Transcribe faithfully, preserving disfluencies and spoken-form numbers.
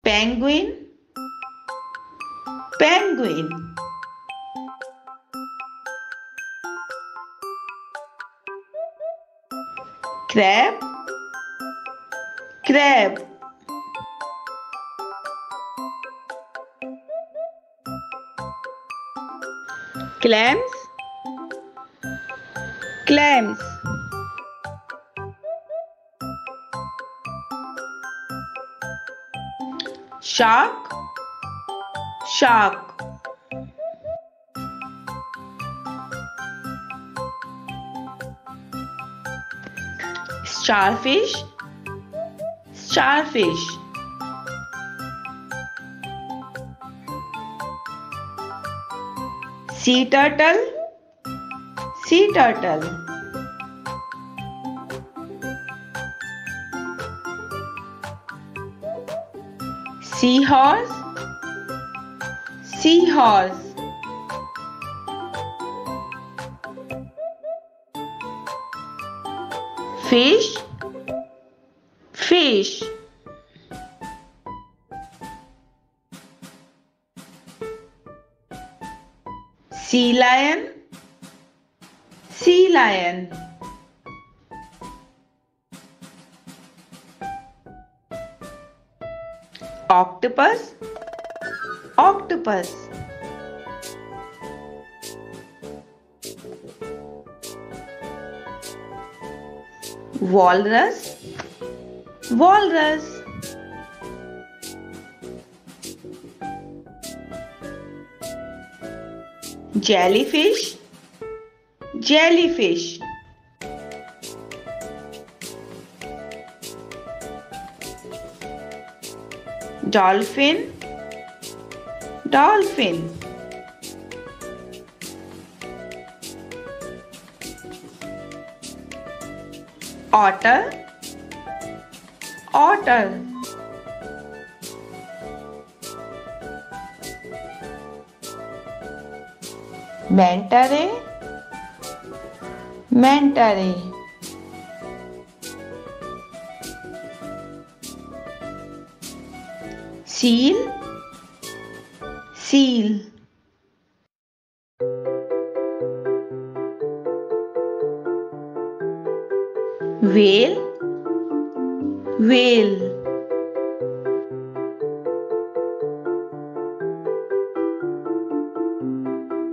penguin, penguin. Crab, crab. Clams, clams. Shark, shark. Starfish, starfish. Sea turtle, sea turtle. Seahorse, seahorse. Fish, fish. Sea lion, sea lion. Octopus, octopus. Walrus, walrus. Jellyfish, jellyfish. Dolphin, dolphin. Otter, otter. Manta ray, manta ray. Seal, seal. Whale, whale.